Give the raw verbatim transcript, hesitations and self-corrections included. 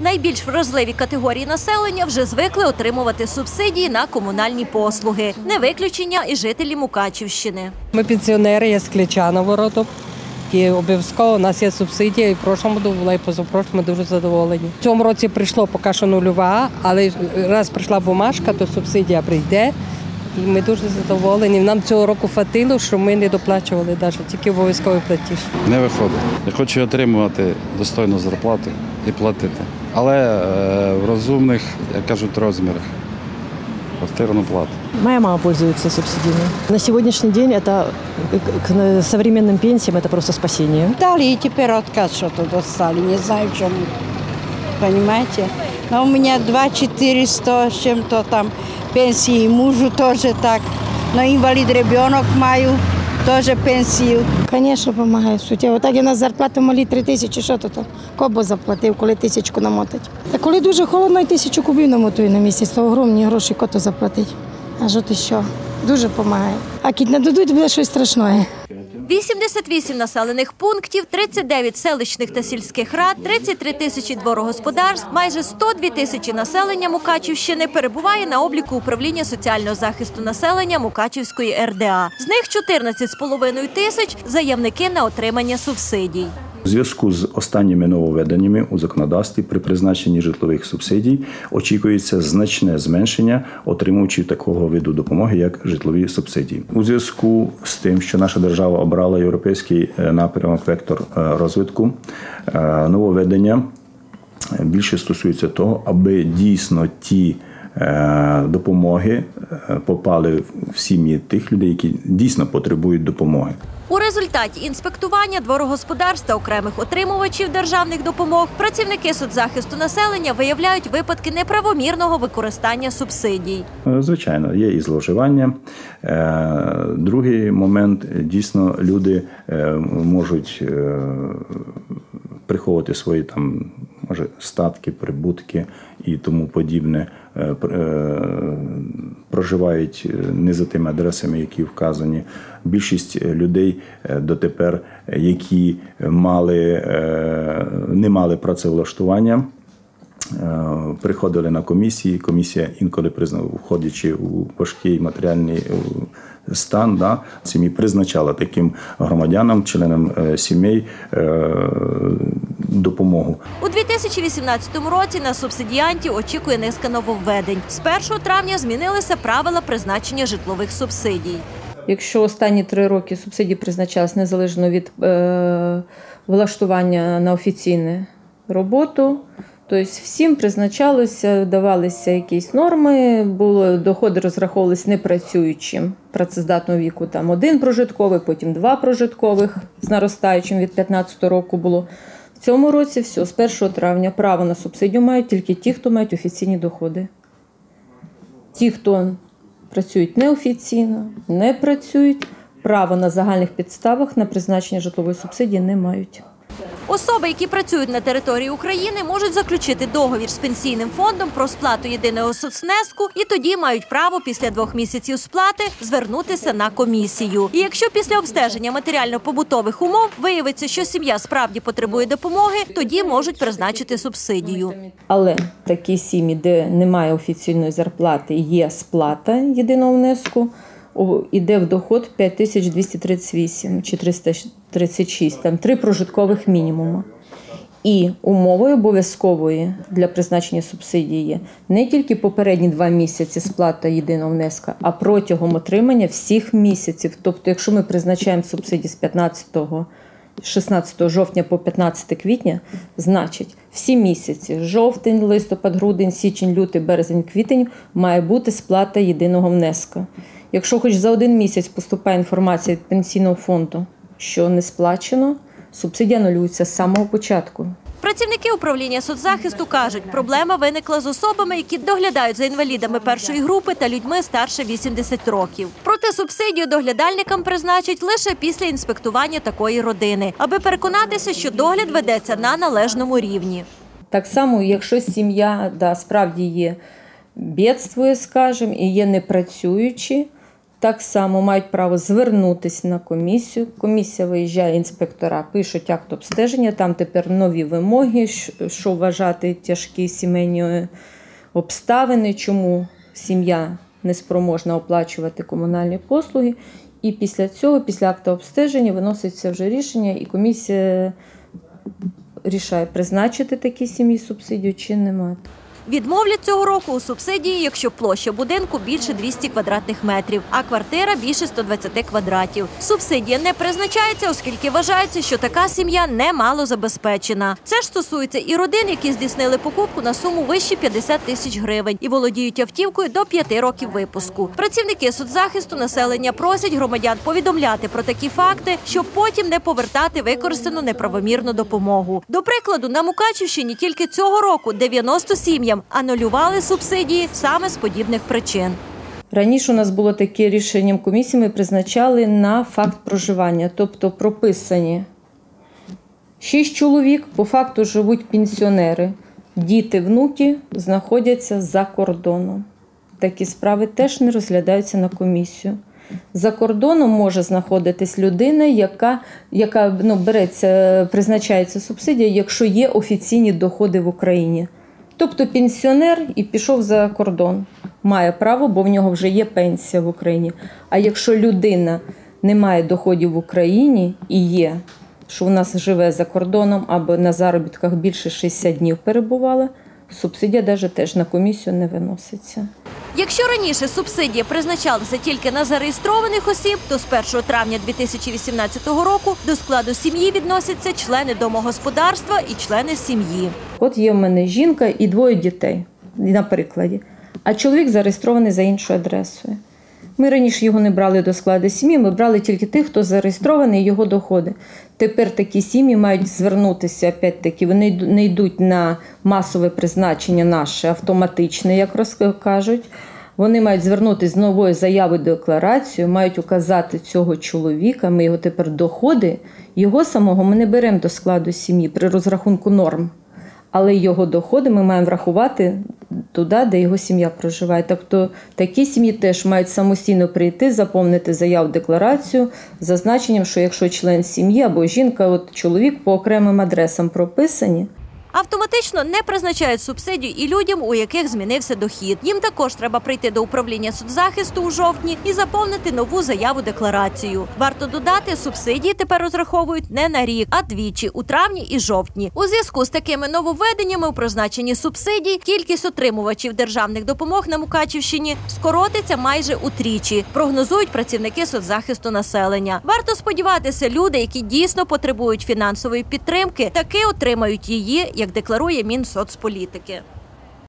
Найбільш вразливі категорії населення вже звикли отримувати субсидії на комунальні послуги. Не виключення і жителі Мукачівщини. Ми пенсіонери, я з Клячанова родом. І обов'язково у нас є субсидія, і в прошлому году була, і позапрошлому ми дуже задоволені. В цьому році прийшло поки що нульова, але раз прийшла бумажка, то субсидія прийде. І ми дуже задоволені. Нам цього року хватило, що ми не доплачували навіть, тільки обов'язковий платіж. Не виходить. Я хочу отримувати достойну зарплату і платити. Але в розумних, як кажуть, розмірах. Квартирну плату. Моя мама пользуется субсидиями. На сегодняшний день это к современным пенсиям это просто спасение. Дали и теперь отказ что-то достали, не знаю в чем, понимаете. Но у меня два четыреста с чем-то там пенсии, мужу тоже так. Но инвалид ребенок маю, тоже пенсию. Звісно, допомагає суттєво. Отак і у нас зарплата малі три тисячі, що то то? Кобо заплатив, коли тисячку намотать. Та коли дуже холодно, і тисячу кубів намотує на місяць, то огромні гроші кото заплатить. А що ти що? Дуже допомагає. А кіт не дадуть, буде щось страшне. вісімдесят вісім населених пунктів, тридцять дев'ять селищних та сільських рад, тридцять три тисячі дворогосподарств, майже сто дві тисячі населення Мукачівщини перебуває на обліку управління соціального захисту населення Мукачівської ер де а. З них чотирнадцять з половиною тисяч – заявники на отримання субсидій. У зв'язку з останніми нововведеннями у законодавстві при призначенні житлових субсидій очікується значне зменшення отримувачів такого виду допомоги, як житлові субсидії. У зв'язку з тим, що наша держава обрала європейський напрямок вектор розвитку, нововведення більше стосується того, аби дійсно ті допомоги попали в сім'ї тих людей, які дійсно потребують допомоги. У результаті інспектування дворогосподарств та окремих отримувачів державних допомог працівники соцзахисту населення виявляють випадки неправомірного використання субсидій. Звичайно, є і зловживання. Другий момент – дійсно люди можуть приховувати свої там, може, статки, прибутки і тому подібне, проживають не за тими адресами, які вказані. Більшість людей дотепер, які мали, не мали працевлаштування, приходили на комісії. Комісія інколи, входячи у важкий матеріальний стан, да, сім'ї призначала таким громадянам, членам сімей допомогу. У дві тисячі вісімнадцятому році на субсидіантів очікує низка нововведень. З першого травня змінилися правила призначення житлових субсидій. Якщо останні три роки субсидії призначалися незалежно від е, влаштування на офіційну роботу, тобто всім призначалося, давалися якісь норми, було, доходи розраховувалися непрацюючим працездатного віку, там один прожитковий, потім два прожиткових з наростаючим від п'ятнадцятого року було. В цьому році все, з першого травня право на субсидію мають тільки ті, хто мають офіційні доходи. Ті, хто працюють неофіційно, не працюють, право на загальних підставах на призначення житлової субсидії не мають. Особи, які працюють на території України, можуть заключити договір з пенсійним фондом про сплату єдиного соцвнеску і тоді мають право після двох місяців сплати звернутися на комісію. І якщо після обстеження матеріально-побутових умов виявиться, що сім'я справді потребує допомоги, тоді можуть призначити субсидію. Але такі сім'ї, де немає офіційної зарплати, є сплата єдиного внеску, іде в доход п'ять тисяч двісті тридцять вісім чи триста тридцять шість, там три прожиткових мінімуми. І умовою обов'язкової для призначення субсидії є не тільки попередні два місяці сплата єдиного внеска, а протягом отримання всіх місяців. Тобто, якщо ми призначаємо субсидії з п'ятнадцятого шістнадцятого жовтня по п'ятнадцяте квітня, значить, всі місяці – жовтень, листопад, грудень, січень, лютий, березень, квітень – має бути сплата єдиного внеска. Якщо хоч за один місяць поступає інформація від пенсійного фонду, що не сплачено, субсидія анулюється з самого початку. Працівники управління соцзахисту кажуть, проблема виникла з особами, які доглядають за інвалідами першої групи та людьми старше вісімдесят років. Проте субсидію доглядальникам призначать лише після інспектування такої родини, аби переконатися, що догляд ведеться на належному рівні. Так само, якщо сім'я да, справді є бідствує, скажімо, і є непрацюючі, так само мають право звернутися на комісію. Комісія виїжджає, інспектора пишуть акт обстеження, там тепер нові вимоги, що вважати тяжкі сімейні обставини, чому сім'я неспроможна оплачувати комунальні послуги. І після цього, після акту обстеження, виноситься вже рішення, і комісія рішає, призначити такій сім'ї субсидію чи немає. Відмовлять цього року у субсидії, якщо площа будинку більше двісті квадратних метрів, а квартира більше ста двадцяти квадратів. Субсидія не призначається, оскільки вважається, що така сім'я немало забезпечена. Це ж стосується і родин, які здійснили покупку на суму вище п'ятдесят тисяч гривень і володіють автівкою до п'яти років випуску. Працівники соцзахисту населення просять громадян повідомляти про такі факти, щоб потім не повертати використану неправомірну допомогу. До прикладу, на Мукачівщині тільки цього року дев'яносто сім'ям анулювали субсидії саме з подібних причин. Раніше у нас було таке рішенням комісії, ми призначали на факт проживання, тобто прописані шість чоловік, по факту живуть пенсіонери, діти, внуки знаходяться за кордоном. Такі справи теж не розглядаються на комісію. За кордоном може знаходитись людина, яка, яка ну, береться, призначається субсидія, якщо є офіційні доходи в Україні. Тобто пенсіонер і пішов за кордон. Має право, бо в нього вже є пенсія в Україні. А якщо людина не має доходів в Україні і є, що у нас живе за кордоном або на заробітках більше шістдесят днів перебувала, субсидія навіть теж на комісію не виноситься. Якщо раніше субсидія призначалася тільки на зареєстрованих осіб, то з першого травня дві тисячі вісімнадцятого року до складу сім'ї відносяться члени домогосподарства і члени сім'ї. От є в мене жінка і двоє дітей, на прикладі, а чоловік зареєстрований за іншою адресою. Ми раніше його не брали до складу сім'ї, ми брали тільки тих, хто зареєстрований, і його доходи. Тепер такі сім'ї мають звернутися, опять-таки, вони не йдуть на масове призначення наше, автоматичне, як розкажуть. Вони мають звернутися з новою заявою декларацією, мають указати цього чоловіка, ми його тепер доходи, його самого ми не беремо до складу сім'ї при розрахунку норм. Але його доходи ми маємо врахувати туди, де його сім'я проживає. Тобто такі сім'ї теж мають самостійно прийти, заповнити заяву декларацію з зазначенням, що якщо член сім'ї або жінка, от чоловік по окремим адресам прописані. Автоматично не призначають субсидію і людям, у яких змінився дохід. Їм також треба прийти до управління соцзахисту у жовтні і заповнити нову заяву-декларацію. Варто додати, субсидії тепер розраховують не на рік, а двічі – у травні і жовтні. У зв'язку з такими нововведеннями у призначенні субсидій кількість отримувачів державних допомог на Мукачівщині скоротиться майже утричі, прогнозують працівники соцзахисту населення. Варто сподіватися, люди, які дійсно потребують фінансової підтримки, таки отримають її, як декларує Мінсоцполітики.